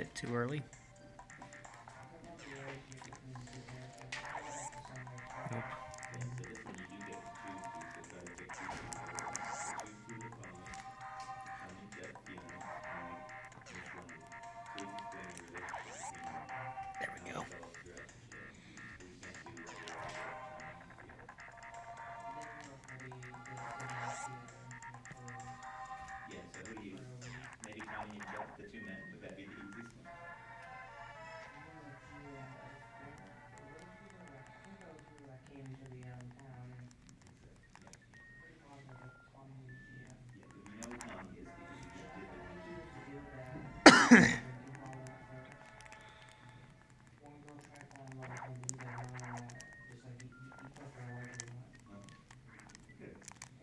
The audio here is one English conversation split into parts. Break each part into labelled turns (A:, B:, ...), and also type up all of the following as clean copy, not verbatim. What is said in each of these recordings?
A: bit too early. Nope.
B: Yeah, so this one you do get to choose to, so if I get two people, so choose two of the following. Tommy, Jeff, Fiona, Mike, Miss London. Please explain your relationship between you.
A: There we
B: How it
A: go.
B: develops throughout the show. We can't do other audio of Tommy and Fiona. Yeah, so who do you, maybe Tommy and Jeff, the two men? Would that be the easiest one? I think so. Yeah. Yeah, if you know who Tommy is, because you just did the one with Oh, good.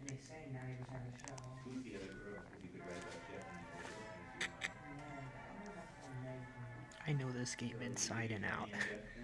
B: Who's the other girl? Because you could write about Jeff and the other girl, and if you want.
A: I know this game inside and
B: Tommy
A: out.
B: and Jeff then?